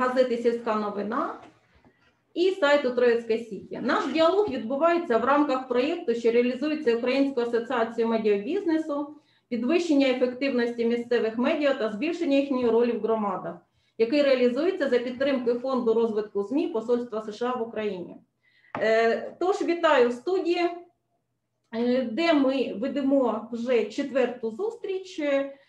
газети «Сільська новина» і сайту «Троїцьке Сіті». Наш діалог відбувається в рамках проєкту, що реалізується Українською асоціацією медіабізнесу, підвищення ефективності місцевих медіа та збільшення їхньої ролі в громадах, який реалізується за підтримки Фонду розвитку ЗМІ Посольства США в Україні. Тож, вітаю в студії, де ми ведемо вже 4-ту зустріч.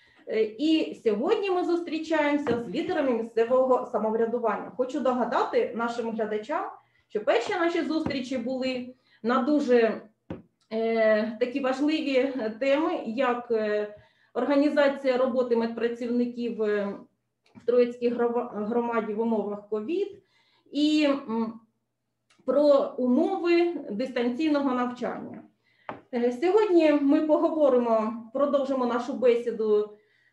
І сьогодні ми зустрічаємося з лідерами місцевого самоврядування. Хочу нагадати нашим глядачам, що перші наші зустрічі були на дуже такі важливі теми, як організація роботи медпрацівників в Троїцькій громаді в умовах ковід і про умови дистанційного навчання. Сьогодні ми продовжимо нашу бесіду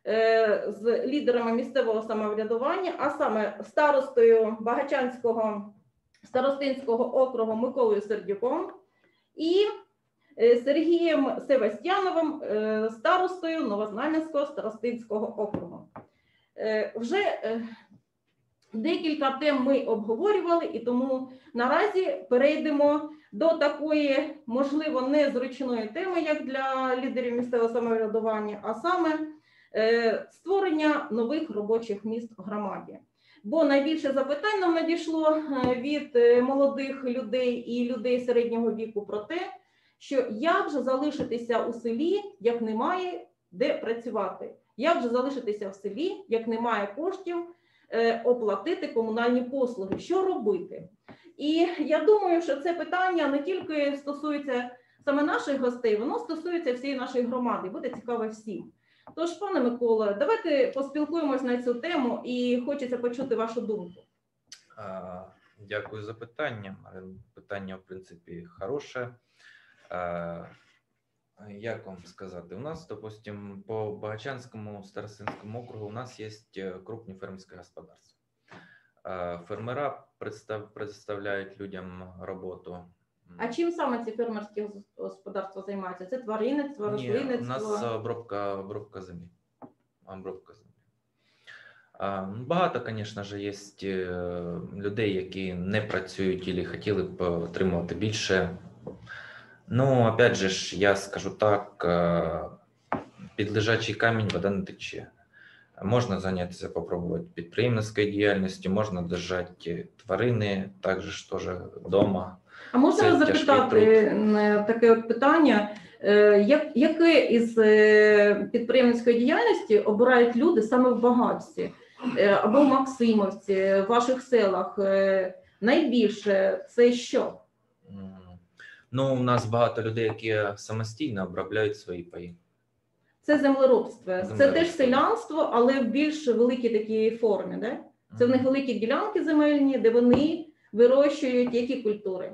з лідерами місцевого самоврядування, а саме старостою Багачанського старостинського округу Миколою Сердюком і Сергієм Севастьяновим, старостою Новознам'янського старостинського округу. Вже декілька тем ми обговорювали, і тому наразі перейдемо до такої, можливо, незручної теми, як для лідерів місцевого самоврядування, а саме створення нових робочих місць в громаді. Бо найбільше запитань нам надійшло від молодих людей і людей середнього віку про те, що як же залишитися у селі, як немає де працювати, як же залишитися в селі, як немає коштів оплатити комунальні послуги, що робити. І я думаю, що це питання не тільки стосується саме наших гостей, воно стосується всієї нашої громади, буде цікаве всім. Тож, пане Микола, давайте поспілкуємось на цю тему і хочеться почути вашу думку. Дякую за питання. Питання, в принципі, хороше. Як вам сказати? У нас, допустим, по Багачанському старостинському округу у нас є крупні фермерські господарства. Фермера предоставляють людям роботу. А чим саме ці фермерські господарства займаються? Це тваринництво, рослинництво? Ні, у нас обробка землі. Багато, звісно ж, є людей, які не працюють або хотіли б отримувати більше. Ну, опять же, я скажу так, під лежачий камінь вода не тече. Можна зайнятися, попробувати підприємницькою діяльністю, можна держати тварини, також теж вдома. А можна вас запитати таке от питання, яке із підприємницької діяльності обирають люди саме в Багатці або в Максимовці, в ваших селах? Найбільше це що? Ну, у нас багато людей, які самостійно обробляють свої паї. Це землеробство. Це теж селянство, але в більш великій такій формі, да? Це в них великі ділянки земельні, де вони вирощують які культури?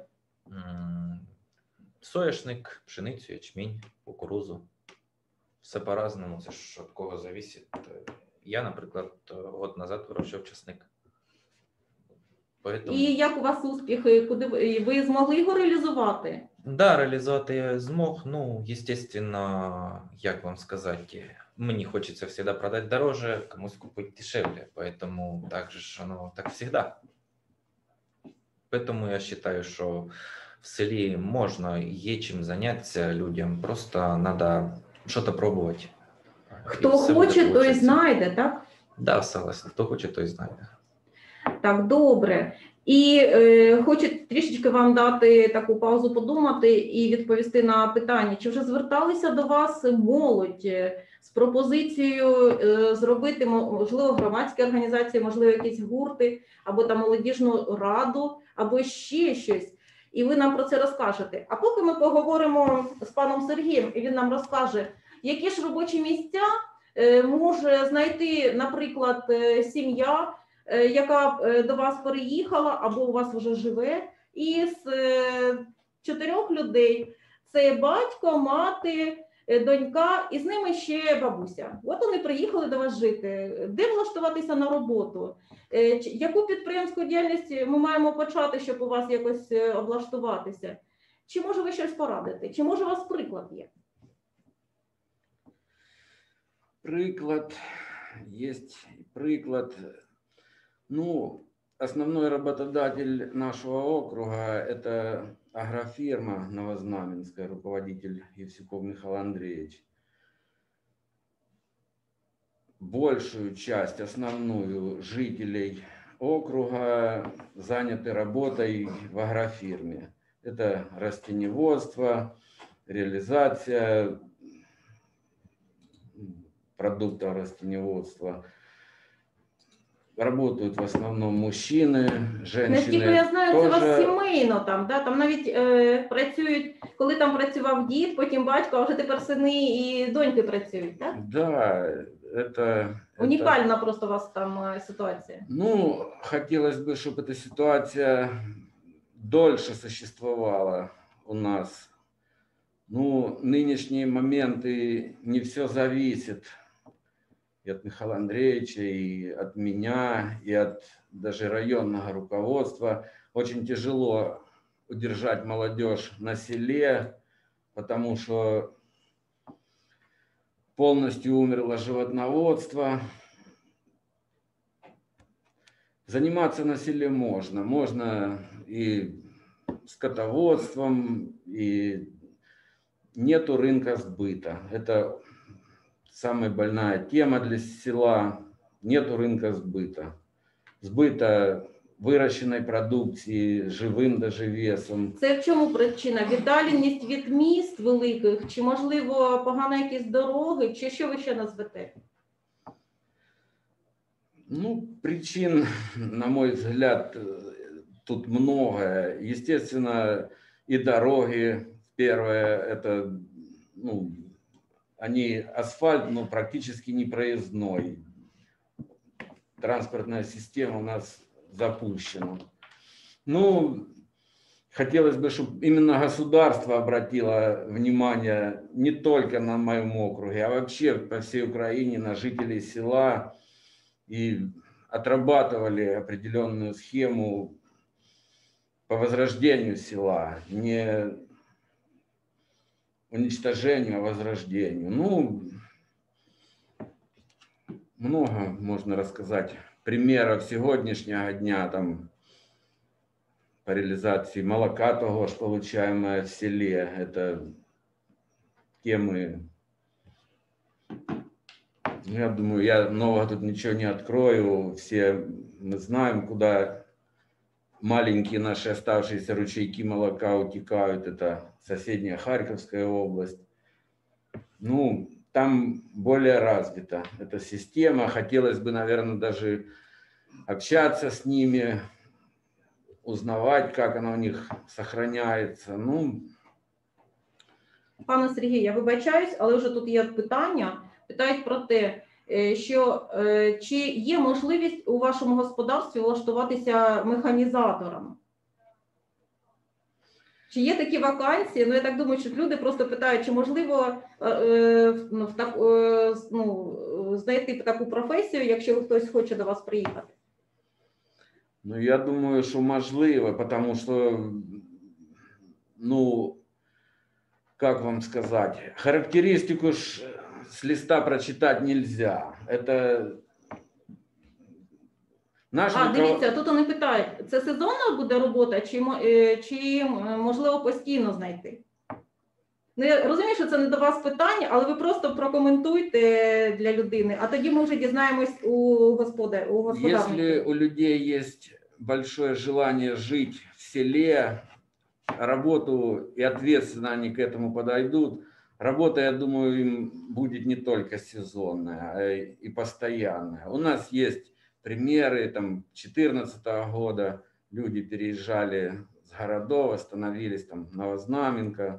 Соняшник, пшеницю, ячмінь, кукурузу. Все по-разному, це ж від кого залежить. Я, наприклад, год назад вирощував часник. Поэтому... І як у вас успіхи? Ви змогли його реалізувати? Да, реалізувати я змог. Ну, естественно, як вам сказати, мені хочеться завжди продати дороже, комусь купити дешевле. Поэтому так же оно так всегда. Поэтому я вважаю, що в селі можна, є чим зайнятися людям, просто треба щось пробувати. Хто хоче, той знайде, так? Да, согласен. Хто хоче, той знайде. Так, добре. І хочу трішечки вам дати таку паузу подумати і відповісти на питання. Чи вже зверталися до вас молодь з пропозицією зробити, можливо, громадські організації, можливо, якісь гурти, або там молодіжну раду, або ще щось? І ви нам про це розкажете. А поки ми поговоримо з паном Сергієм, і він нам розкаже, які ж робочі місця може знайти, наприклад, сім'я, яка до вас переїхала або у вас вже живе, із 4 людей. Це батько, мати, донька і з ними ще бабуся. От вони приїхали до вас жити. Де влаштуватися на роботу? Яку підприємську діяльність ми маємо почати, щоб у вас якось облаштуватися? Чи може ви щось порадити? Чи може у вас приклад є? Приклад, є приклад. Ну, основной работодатель нашего округа – это агрофирма Новознаменская, руководитель Евсюков Михаил Андреевич. Большую часть, основную, жителей округа заняты работой в агрофирме. Это растениеводство, реализация продуктов растениеводства. Работают в основном мужчини, жінки. Наскільки я знаю, це у вас Тоже... сімейно там, да? Там навіть працюють, коли там працював дід, потім батько, а вже тепер сини і доньки працюють, так? Да, это... Унікальна просто у вас там ситуація. Ну, хотелось бы, чтобы эта ситуация дольше существовала у нас. Ну, нынешние моменты не все зависит и от Михаила Андреевича, и от меня, и от даже районного руководства. Очень тяжело удержать молодежь на селе, потому что полностью умерло животноводство. Заниматься на селе можно. Можно и скотоводством, и нету рынка сбыта. Это самая больная тема для села. Нету рынка сбыта. Сбыта вирощеної продукції живим даже весом. Це в чому причина? Віддаленість від міст великих, чи, можливо, погано якісь дороги, чи що ви ще назвете? Ну, причин, на мой взгляд, тут много. Естественно, и дороги. Первое, это, ну, они асфальт, но практически не проездной. Транспортная система у нас запущена. Ну, хотелось бы, чтобы именно государство обратило внимание не только на моем округе, а вообще по всей Украине на жителей села и отрабатывали определенную схему по возрождению села, не уничтожению, а возрождению. Ну, много можно рассказать примеров сегодняшнего дня, там, по реализации молока того же, получаемое в селе. Это темы, я думаю, я нового тут ничего не открою. Все мы знаем, куда маленькие наши оставшиеся ручейки молока утекают. Это соседняя Харьковская область. Ну, там более развита эта система. Хотелось бы, наверное, даже общаться с ними, узнавать, как она у них сохраняется. Ну, Пане Сергію, я вибачаюсь, але вже тут є питання. Питають про те, що чи є можливість у вашому господарстві влаштуватися механізатором? Чи є такі вакансії? Ну, я так думаю, що люди просто питають, чи можливо знайти таку професію, якщо хтось хоче до вас приїхати? Ну, я думаю, что можливо, потому что, ну, как вам сказать, характеристику ж с листа прочитать нельзя. Это наш Дивіться, тут вони питають, це сезонна буде робота, чи можливо постійно знайти? Ну, я розумію, що це не до вас питання, але ви просто прокоментуйте для людини, а тоді ми вже дізнаємось у господарників. Если у людей есть большое желание жить в селе, работу и ответственно они к этому подойдут, работа, я думаю, им будет не только сезонная, а и постоянная. У нас есть примеры, там, 2014 года люди переезжали с городов, остановились там Новознаменка,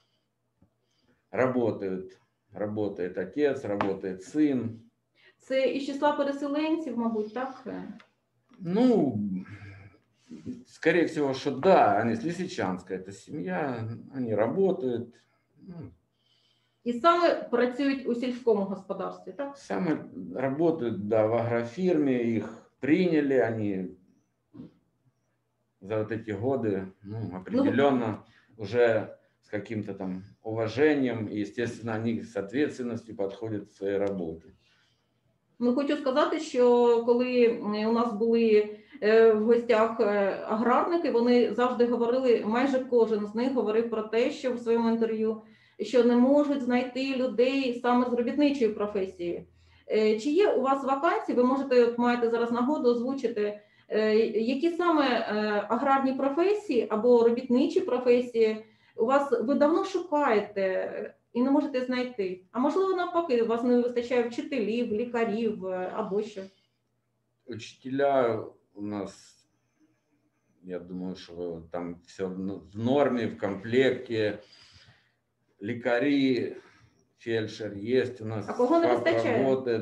работает отец, работает сын. Це із числа переселенців, мабуть, так? Ну, скорее всего, что да, они с Лисичанска, это семья, они работают. Ну, І саме працюють у сільському господарстві, так? сами работают, да, в агрофирме, их приняли, они за вот эти годы, ну, определенно уже с каким-то там уважением, и, естественно, они с ответственностью подходят к своей работе. Ну, хочу сказати, що коли у нас були в гостях аграрники, вони завжди говорили, майже кожен з них говорив про те, що в своєму інтерв'ю, що не можуть знайти людей саме з робітничої професії. Чи є у вас вакансії, ви можете, от маєте зараз нагоду озвучити, які саме аграрні професії або робітничі професії у вас, ви давно шукаєте і не можете знайти? А можливо, навпаки, у вас не вистачає вчителів, лікарів або що? Учителя у нас, я думаю, что там все в норме, в комплекте. Лекари, фельдшер есть у нас. А кого не ФАП вистачає? работает.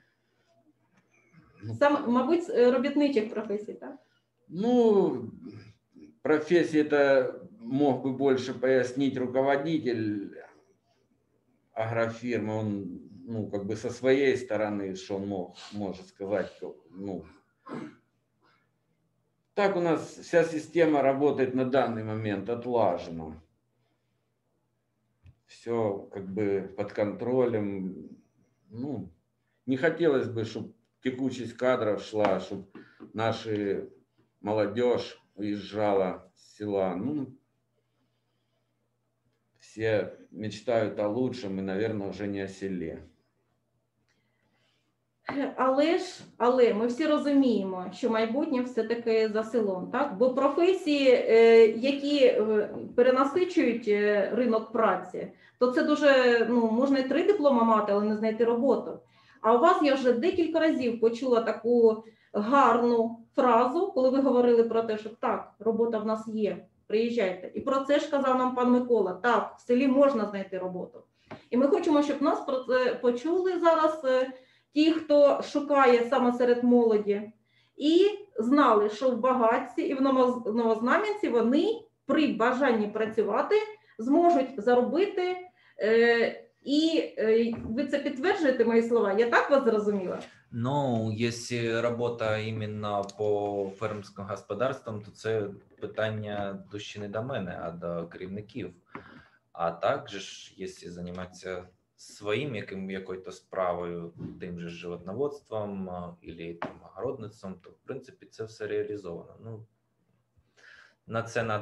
Сам, мабуть, з робітничих професій, так? Ну, профессии это мог бы больше пояснить руководитель агрофирмы. Он, ну, как бы со своей стороны, что он может сказать, ну. Так у нас вся система работает на данный момент отлажена. Все как бы под контролем. Ну, не хотелось бы, чтобы текучесть кадров шла, чтобы наша молодежь уезжала с села. Ну, все мечтают о лучшем и, наверное, уже не о селе. Але ми всі розуміємо, що майбутнє все-таки за селом, так? Бо професії, які перенасичують ринок праці, то це дуже, ну, можна і 3 диплома мати, але не знайти роботу. А у вас я вже декілька разів почула таку гарну фразу, коли ви говорили про те, що так, робота в нас є, приїжджайте. І про це ж казав нам пан Микола, так, в селі можна знайти роботу. І ми хочемо, щоб нас про це почули зараз ті, хто шукає саме серед молоді, і знали, що в Багатці і в Новознам'янці вони при бажанні працювати зможуть заробити. І ви це підтверджуєте, мої слова? Я так вас зрозуміла? Ну, якщо робота іменно по фермерським господарствам, то це питання дужче не до мене, а до керівників. А також, якщо займатися своїм якоюсь справою, тим же животноводством або там огородництвом, то в принципі це все реалізовано. Ну, на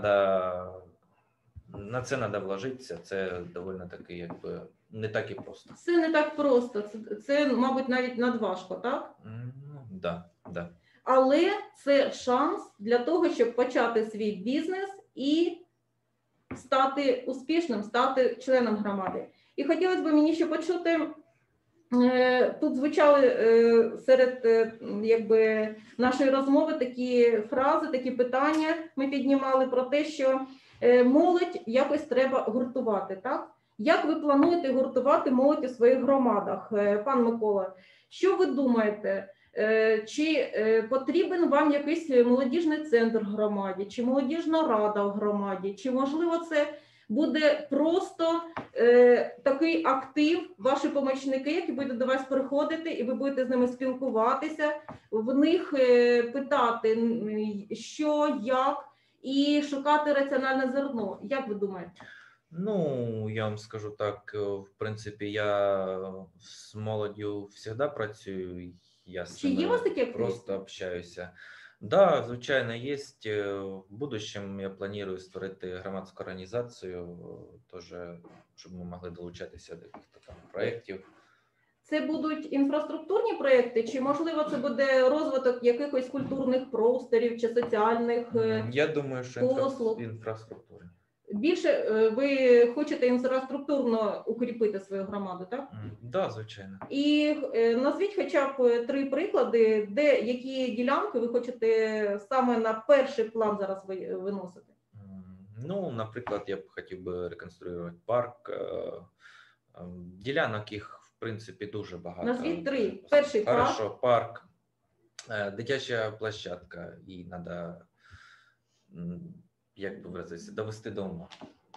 це треба вложитися, це доволі таки якби не так і просто. Це не так просто, це мабуть, навіть надважко, так? Ну, да. Але це шанс для того, щоб почати свій бізнес і стати успішним, стати членом громади. І хотілося б мені ще почути, тут звучали серед якби нашої розмови такі фрази, такі питання ми піднімали про те, що молодь якось треба гуртувати, так? Як ви плануєте гуртувати молодь у своїх громадах? Пан Микола, що ви думаєте? Чи потрібен вам якийсь молодіжний центр в громаді, чи молодіжна рада в громаді, чи можливо це буде просто такий актив, ваші помічники, які будуть до вас приходити, і ви будете з ними спілкуватися, в них питати, що, як, і шукати раціональне зерно. Як ви думаєте? Ну, я вам скажу так, в принципі, я з молоддю завжди працюю, я з Чи є у вас такі активісти? просто общаюся. Да, звичайно, є. В будущем я планую створити громадську організацію, теж, щоб ми могли долучатися до якихось там проєктів. Це будуть інфраструктурні проєкти, чи, можливо, це буде розвиток якихось культурних просторів чи соціальних Я думаю, що послуг? інфраструктурні. Більше ви хочете інфраструктурно укріпити свою громаду, так? Да, звичайно. І назвіть хоча б 3 приклади, де які ділянки ви хочете саме на перший план зараз виносити. Ну, наприклад, я б хотів би реконструювати парк. Ділянок їх, в принципі, дуже багато. Назвіть 3. Перший парк. Хорошо, парк, дитяча площадка, і треба, як би виразитися, довести до ума.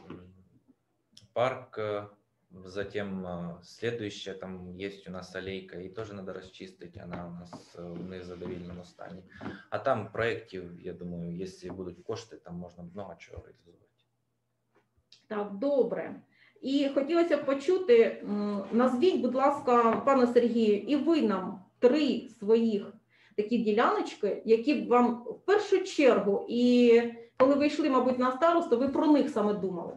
Парк, затем следующая, там есть у нас аллейка, и тоже надо расчистить, она у нас в незадовільному стані. А там проєктів, я думаю, якщо будуть кошти, там можна много чого реалізувати. Так, добре. І хотілося б почути, назвіть, будь ласка, пане Сергію, і ви нам 3 своїх такі діляночки, які б вам в першу чергу, і коли ви йшли, мабуть, на старосту, ви про них саме думали?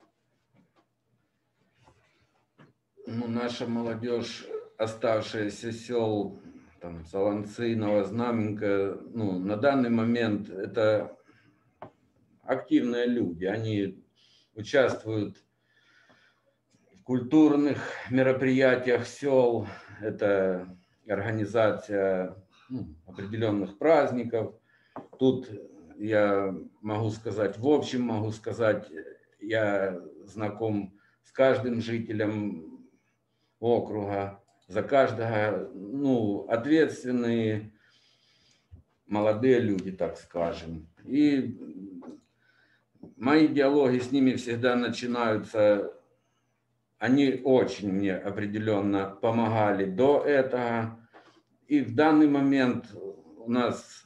Ну, наша молодежь, оставшаяся сел, там, Солонцы, Новознаменка, ну, на данный момент это активные люди. Они участвуют в культурных мероприятиях сел, это организация определенных праздников. Тут я могу сказать, в общем могу сказать, я знаком с каждым жителем округа, за каждого, ну, ответственные молодые люди, так скажем. И мои диалоги с ними всегда начинаются, они очень мне определенно помогали до этого. И в данный момент у нас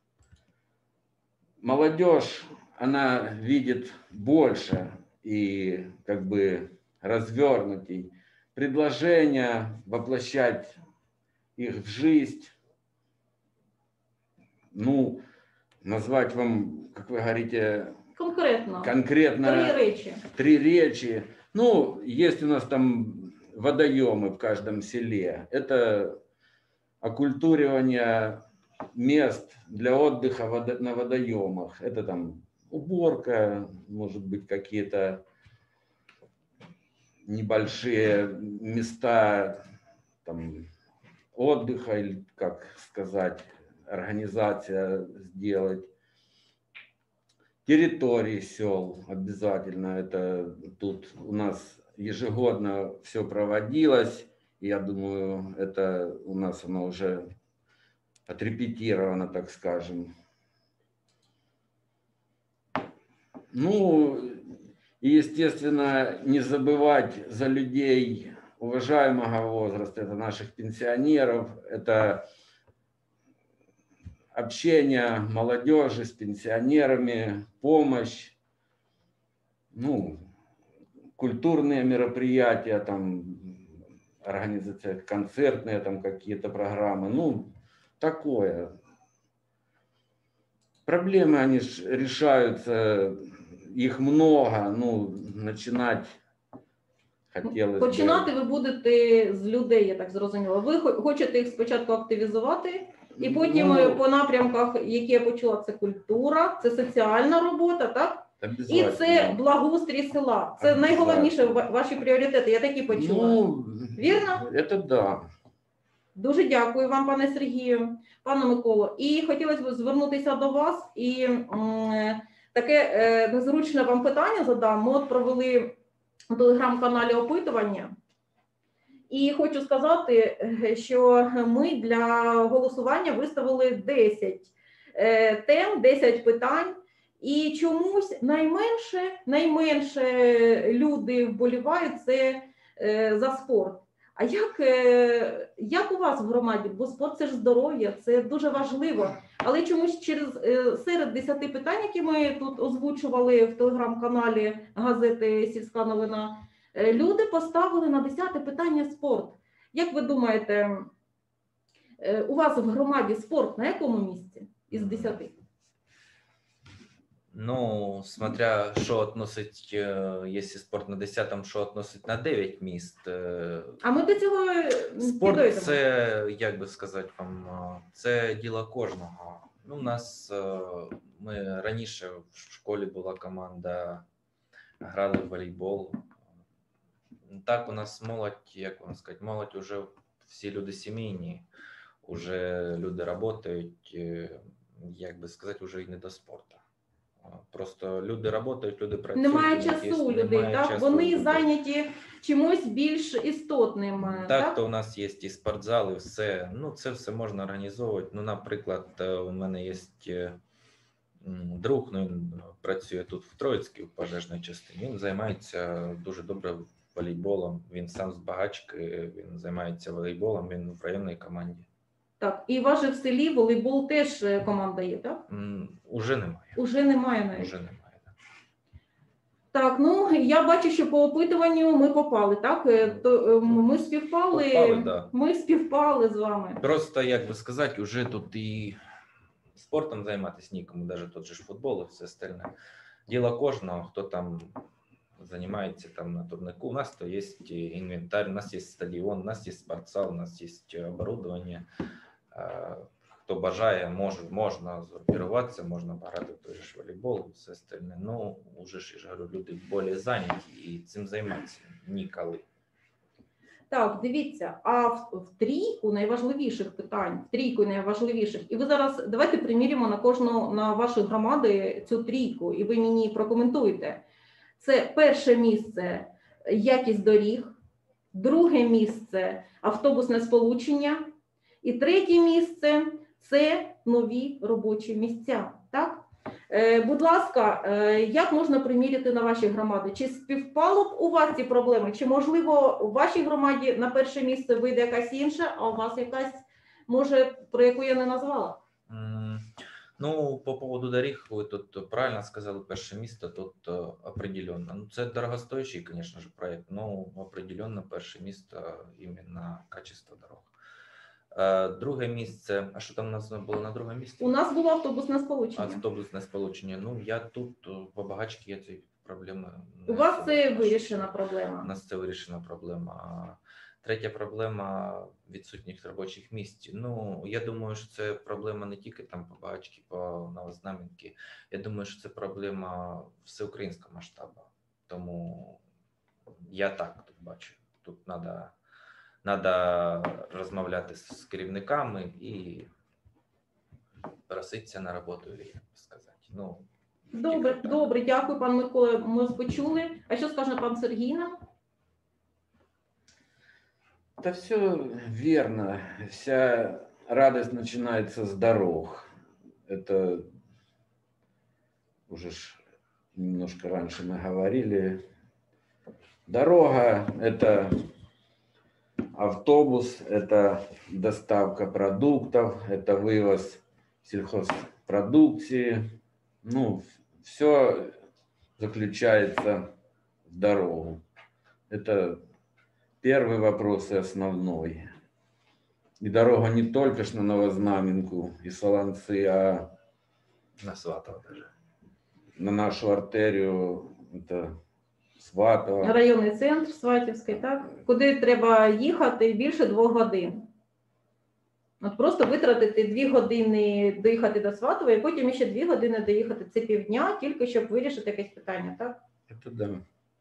молодежь, она видит больше и как бы развернутей. Предложения воплощать их в жизнь, ну, назвать вам, как вы говорите, конкретно 3 речі. 3 речи. Ну, есть у нас там водоемы в каждом селе. Это окультуривание мест для отдыха на водоемах. Это там уборка, может быть, какие-то небольшие места там, отдыха, или, как сказать, организация сделать. Территории сел обязательно. Это тут у нас ежегодно все проводилось. Я думаю, это у нас оно уже отрепетировано, так скажем. Ну, и, естественно, не забывать за людей уважаемого возраста, это наших пенсионеров, это общение молодежи с пенсионерами, помощь, ну, культурные мероприятия, там, организация концертные, там, какие-то программы, ну, такое. Проблемы, они решаются, их много, ну, начинать хотілося. Починати ви будете з людей, я так зрозуміла. Ви хочете їх спочатку активізувати, і потім по напрямках, які я почула, це культура, це соціальна робота, так? І це благоустрій села. Це найголовніше ваші пріоритети, я такі почула. Ну, вірно? Це да. Дуже дякую вам, пане Сергію, пане Миколо. І хотілося б звернутися до вас і таке незручне вам питання задам. Ми от провели у телеграм-каналі опитування. І хочу сказати, що ми для голосування виставили 10 тем, 10 питань. І чомусь найменше люди вболівають це за спорт. А як у вас в громаді? Бо спорт – це ж здоров'я, це дуже важливо. Але чомусь серед 10 питань, які ми тут озвучували в телеграм-каналі газети «Сільська новина», люди поставили на 10 питання спорт. Як ви думаєте, у вас в громаді спорт на якому місці із 10? Ну, смотря що относить, якщо спорт на 10-му, що относить на 9 міст. А ми до цього спорт підійдемо. це, як би сказати вам, це діло кожного. Ну, у нас, ми раніше в школі була команда, грали в волейбол. Так, у нас молодь, як вам сказати, молодь уже всі люди сімейні, уже люди працюють, як би сказати, вже і не до спорту. Просто люди працюють, люди працюють. Немає часу у людей, так? Вони зайняті чимось більш істотним. Так, то у нас є і спортзали, все. Ну, це все можна організовувати. Ну, наприклад, у мене є друг, ну, він працює тут в Троїцькій, в пожежній частині. Він займається дуже добре волейболом. Він сам з Багачки, він займається волейболом, він в районній команді. Так, і у вас же в селі волейбол теж команда є, так? Уже немає. Уже немає навіть. Уже немає, так. Так, ну я бачу, що по опитуванню ми попали, так? Ми співпали, Попали, да. ми співпали з вами. Просто, як би сказати, уже тут і спортом займатися нікому, навіть тот же ж футбол і все остальне. Діло кожного, хто там займається там на турнику. У нас то є інвентар, у нас є стадіон, у нас є спортзал, у нас є оборудование. Хто бажає, можна зорганізуватися, можна пограти в той же ж волейбол і все остальне. Ну, уже ж, я ж говорю, люди більш зайняті і цим займатися ніколи. Так, дивіться, а в трійку найважливіших питань, і ви зараз давайте приміряємо на ваші громади цю трійку, і ви мені прокоментуєте. Це перше місце – якість доріг, друге місце – автобусне сполучення, і третє місце – це нові робочі місця. Так? Будь ласка, як можна приміряти на ваші громади? Чи співпало б у вас ці проблеми? Чи, можливо, у вашій громаді на перше місце вийде якась інша, а у вас якась, може, про яку я не назвала? Ну, по поводу доріг, ви тут правильно сказали, перше місце тут определенно. Ну, це дорогостоящий, звісно ж, проект, но определенно перше місце іменно качество дорог. Друге місце, а що там у нас було на другому місці? У нас було автобусне сполучення. Автобусне сполучення. Ну, я тут по Багачці, я цієї проблеми... У вас це вирішена проблема? У нас це вирішена проблема. Третя проблема – відсутність робочих місць. Ну, я думаю, що це проблема не тільки там по Багачці, по Новознам'янці. Я думаю, що це проблема всеукраїнського масштабу. Тому я так тут бачу. Тут треба розмовляти з керівниками і проситися на роботу, як сказати. Ну, добре, дякую, пан Микола, ми почули. А що скаже пан Сергій нам? Это все верно. Вся радость начинается с дорог. Это уже немножко раньше мы говорили. Дорога – это автобус, это доставка продуктов, это вывоз сельхозпродукции. Ну, все заключается в дорогу. Это первый вопрос и основной. И дорога не только ж на Новознаменку и Солонцы, а на Сватово даже. На нашу артерію, це Сватово. Районний центр Сватівський, так? Куди треба їхати більше 2 годин. От просто витратити 2 години доїхати до Сватова, і потім ще 2 години доїхати. Це півдня, тільки щоб вирішити якесь питання, так? Це да.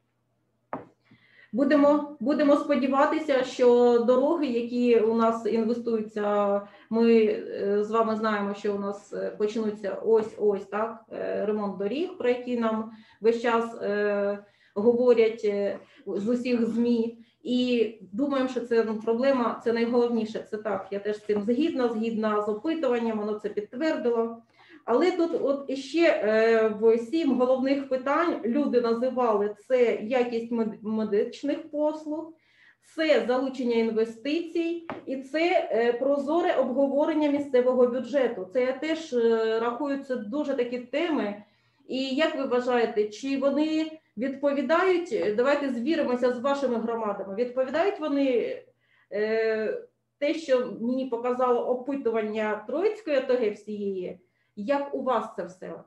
Будемо сподіватися, що дороги, які у нас інвестуються, ми з вами знаємо, що у нас почнуться ось так, ремонт доріг, про які нам весь час говорять з усіх ЗМІ. І думаємо, що це проблема, це найголовніше. Це так, я теж з цим згідна з опитуванням, воно це підтвердило. Але тут от іще в 7 головних питань люди називали це якість медичних послуг, це залучення інвестицій і це прозоре обговорення місцевого бюджету. Це я теж рахую, це дуже такі теми. І як ви вважаєте, чи вони відповідають, давайте звіримося з вашими громадами, відповідають вони те, що мені показало опитування Троїцької ОТГ всієї, як у вас це в селах?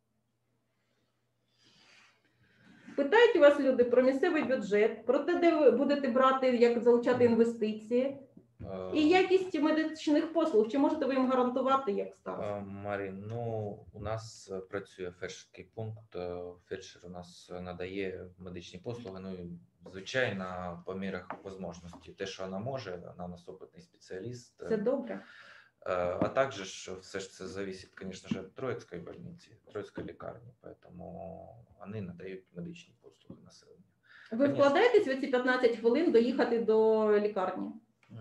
Питають у вас люди про місцевий бюджет, про те, де ви будете брати, як залучати інвестиції, і якість медичних послуг. Чи можете ви їм гарантувати, як староста? Марін, ну, у нас працює фельдшерський пункт. Фельдшер у нас надає медичні послуги, ну, і, звичайно, по мірах можливості. Те, що вона може, вона у нас опитний спеціаліст. Це добре. А также все ж це зависит, конечно же, от Троїцької больниці, Троїцької лікарні, поэтому вони надають медичні послуги населенню. Ви вкладаєтесь в ці 15 хвилин доїхати до лікарні?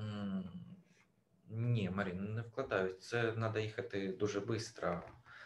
Ні, Марін, не вкладаюсь. Це треба їхати дуже швидко.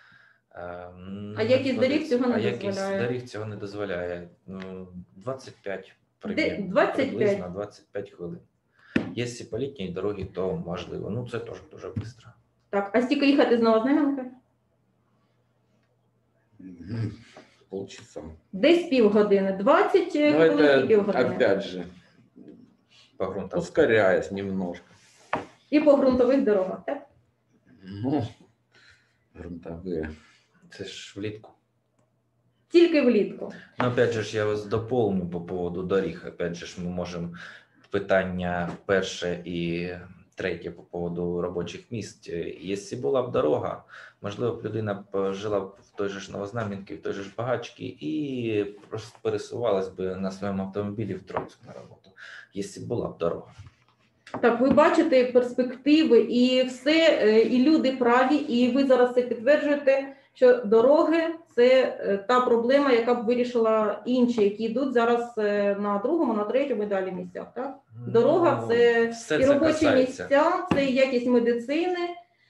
А якість доріг цього не дозволяє? Якість доріг цього не дозволяє. 25 приблизно. 25 хвилин. Якщо по літній дорогі, то можливо. Ну, це теж дуже швидко. Так, а стільки їхати з Новознам'янки? полчаса. Десь півгодини, 20 Но хвилин і это, півгодини. опять же, По ґрунтам. ускоряясь немножко. І по ґрунтових дорогах, так? Ну, грунтовые. Це ж влітку. Тільки влітку. Ну, опять же, я вас доповню по поводу доріг. Опять же, ми можемо питання перше і третє по поводу робочих місць. Якщо була б дорога, можливо б людина б жила б в той же ж Новознам'янці, в той же ж Багачці і просто пересувалась би на своєму автомобілі в Троїцьк на роботу, якщо б була б дорога. Так, ви бачите перспективи і все, і люди праві, і ви зараз це підтверджуєте, що дороги – це та проблема, яка б вирішила інші, які йдуть зараз на другому, на третьому і далі місцях, так? Дорога Ну, це все і це робочі касається. місця, це і якість медицини,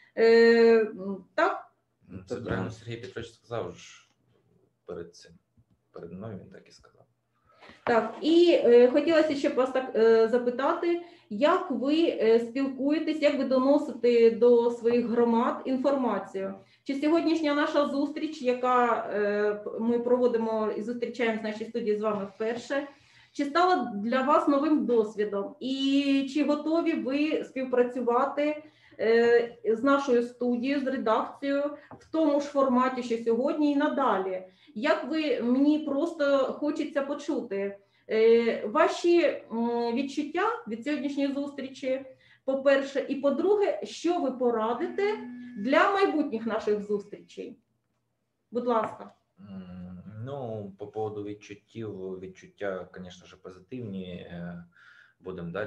так? Це правильно Сергій Петрович сказав ж перед цим. Перед мною він так і сказав. Так, і хотілося ще вас так запитати, як ви спілкуєтесь, як ви доносите до своїх громад інформацію? Чи сьогоднішня наша зустріч, яка ми проводимо і зустрічаємось в нашій студії з вами вперше, чи стала для вас новим досвідом? І чи готові ви співпрацювати з нашою студією, з редакцією в тому ж форматі, що сьогодні і надалі? Як ви, мені просто хочеться почути ваші відчуття від сьогоднішньої зустрічі, по-перше, і по-друге, що ви порадите для майбутніх наших зустрічей? Будь ласка. Ну, по поводу відчуття, звісно ж, позитивні. Будемо далі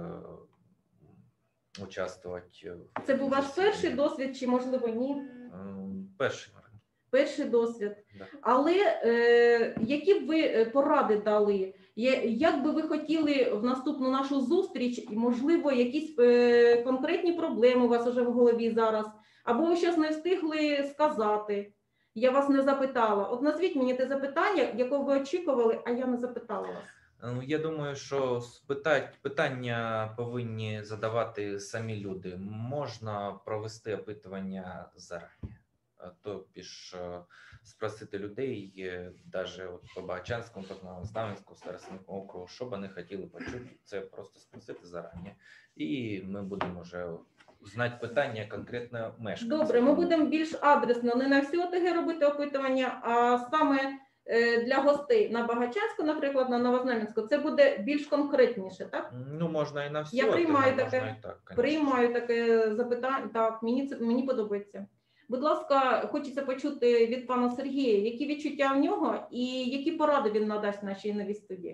участвувати. Це був ваш перший досвід, чи, можливо, ні? Перший. Перший досвід. Да. Але які б ви поради дали? Як би ви хотіли в наступну нашу зустріч, і, можливо, якісь конкретні проблеми у вас вже в голові зараз, або ви щось не встигли сказати? Я вас не запитала. От назвіть мені те запитання, якого ви очікували, а я не запитала вас. Ну, я думаю, що питання повинні задавати самі люди. Можна провести опитування зарані. Тобто спросити людей, навіть по Багачанському, по Новознам'янському, Старостинському округу, що б вони хотіли почути. Це просто спросити зарані. І ми будемо вже знати питання конкретно мешканців. Добре, ми будемо більш адресно, не на всю ОТГ робити опитування, а саме для гостей на Багачанську, наприклад, на Новознам'янську, це буде більш конкретніше, так? Ну, можна і на всю. Я приймаю можна таке, і так, приймаю таке запитання, так, мені подобається. Будь ласка, хочеться почути від пана Сергія, які відчуття в нього і які поради він надасть нашій новій студії?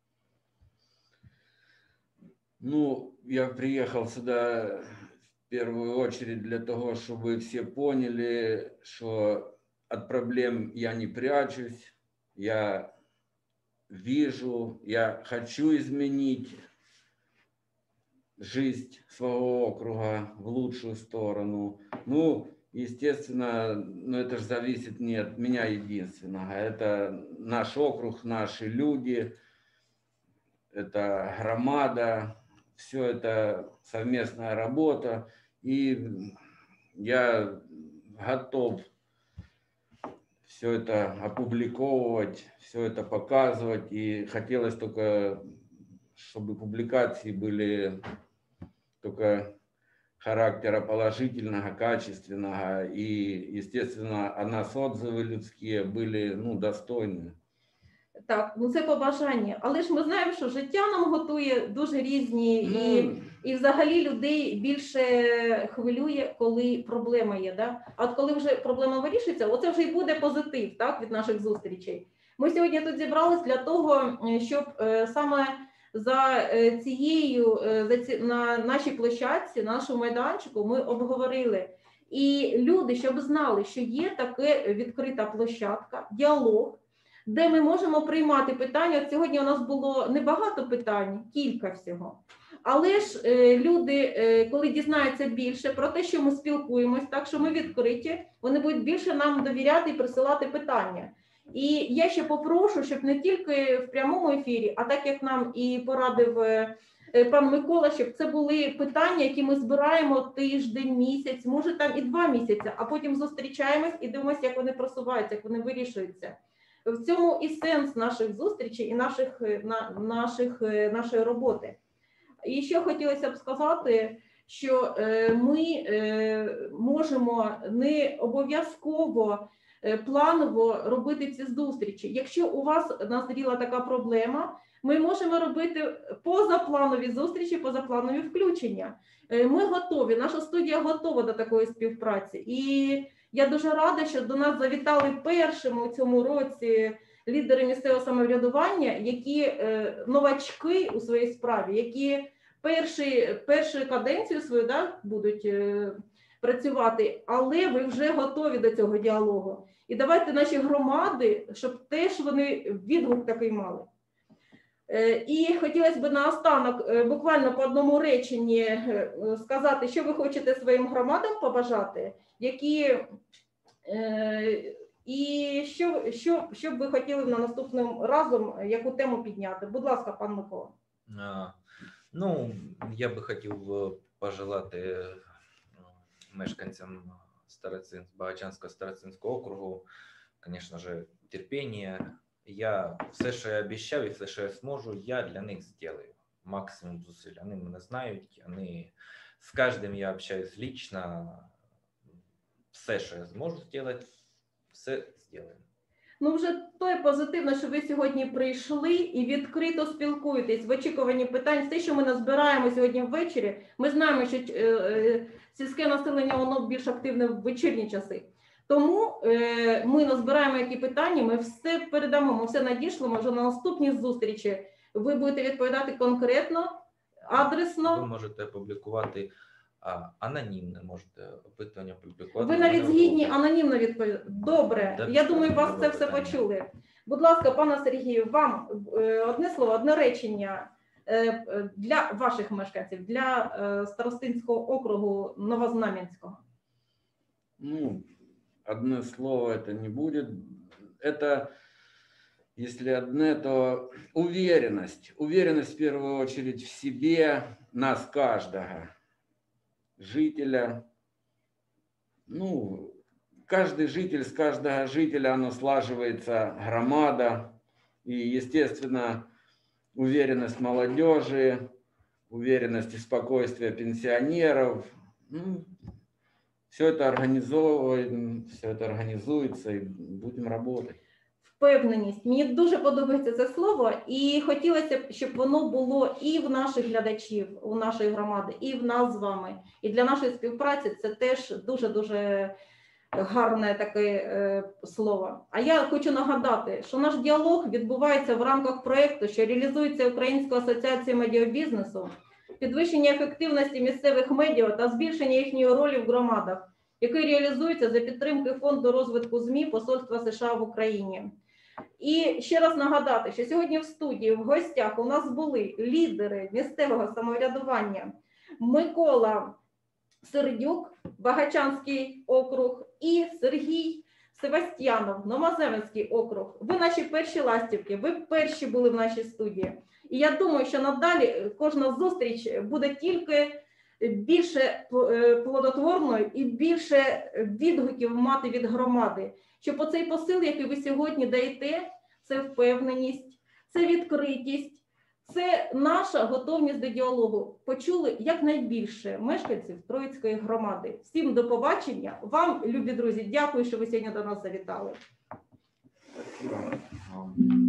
Ну, я приехал сюда в первую очередь для того, чтобы все поняли, что от проблем я не прячусь, я вижу, я хочу изменить жизнь своего округа в лучшую сторону. Ну, естественно, но это же зависит не от меня единственного. Это наш округ, наши люди, это громада, все это совместная работа. И я готов все это опубликовывать, все это показывать. И хотелось только, чтобы публикации были только характера положительного, качественного. И, естественно, о нас отзывы людские были, ну, достойны. Так, ну це побажання. Але ж ми знаємо, що життя нам готує дуже різні, і взагалі людей більше хвилює, коли проблема є. Да? А от коли вже проблема вирішується, оце вже й буде позитив, так, від наших зустрічей. Ми сьогодні тут зібрались для того, щоб саме на нашій площадці, на нашому майданчику ми обговорили. І люди, щоб знали, що є така відкрита площадка, діалог, де ми можемо приймати питання. От сьогодні у нас було небагато питань, кілька всього. Але ж люди, коли дізнаються більше про те, що ми спілкуємось, так що ми відкриті, вони будуть більше нам довіряти і присилати питання. І я ще попрошу, щоб не тільки в прямому ефірі, а так як нам і порадив пан Микола, щоб це були питання, які ми збираємо тиждень, місяць, може там і 2 місяці, а потім зустрічаємось і дивимося, як вони просуваються, як вони вирішуються. В цьому і сенс наших зустрічей і нашої роботи. І ще хотілося б сказати, що ми можемо не обов'язково планово робити ці зустрічі. Якщо у вас назріла така проблема, ми можемо робити позапланові зустрічі, позапланові включення. Ми готові, наша студія готова до такої співпраці. І я дуже рада, що до нас завітали першими у цьому році лідери місцевого самоврядування, які новачки у своїй справі, які першу каденцію свою будуть працювати, але ви вже готові до цього діалогу. І давайте наші громади, щоб теж вони відгук такий мали. І хотілося б наостанок буквально по одному реченні сказати, що ви хочете своїм громадам побажати, які, і що б ви хотіли на наступним разом, яку тему підняти. Будь ласка, пан Микола. Ну, я би хотів пожелати мешканцям Багачанського Староцинського округу, звісно ж, терпіння. Я все, що я обіцяв і все, що я зможу, я для них зроблю максимум зусиль. Вони мене знають, з кожним я общаюсь лично. Все, що я зможу зробити, все зроблю. Ну, вже то позитивно, що ви сьогодні прийшли і відкрито спілкуєтесь в очікуванні питань. Те, що ми назбираємо сьогодні ввечері, ми знаємо, що сільське населення, воно більш активне в вечірні часи. Тому ми назбираємо які питання, ми все передамо, ми все надішлемо вже на наступні зустрічі. Ви будете відповідати конкретно, адресно. Ви можете опублікувати анонімне, можете опитування опублікувати. Ви навіть згідні анонімно відповідати. Добре, я думаю, вас це все почули. Будь ласка, пане Сергію, вам одне слово, одне речення для ваших мешканців, для Старостинського округу Новознам'янського. Ну, одно слово это не будет. Это, если одно, то уверенность. Уверенность в первую очередь в себе, нас каждого жителя. Ну, каждый житель, с каждого жителя оно слаживается громада. И, естественно, уверенность молодежи, уверенность и спокойствие пенсионеров. Ну, все это организовываем, все это организуется и будем работать. Впевненість. Мені дуже подобається це слово, і хотілося б, щоб воно було і в наших глядачів, у нашої громади, і в нас з вами. І для нашої співпраці це теж дуже-дуже гарне таке слово. А я хочу нагадати, що наш діалог відбувається в рамках проєкту, що реалізується Українською асоціацією медіабізнесу, підвищення ефективності місцевих медіа та збільшення їхньої ролі в громадах, який реалізується за підтримки Фонду розвитку ЗМІ Посольства США в Україні. І ще раз нагадати, що сьогодні в студії, в гостях у нас були лідери місцевого самоврядування Микола Сердюк, Багачанський округ, і Сергій Севастьянов, Новоземельський округ. Ви наші перші ластівки, ви перші були в нашій студії. І я думаю, що надалі кожна зустріч буде тільки більше плодотворною і більше відгуків мати від громади. Щоб оцей посил, який ви сьогодні даєте, це впевненість, це відкритість, це наша готовність до діалогу. Почули якнайбільше мешканців Троїцької громади. Всім до побачення. Вам, любі друзі, дякую, що ви сьогодні до нас завітали. Спасибо.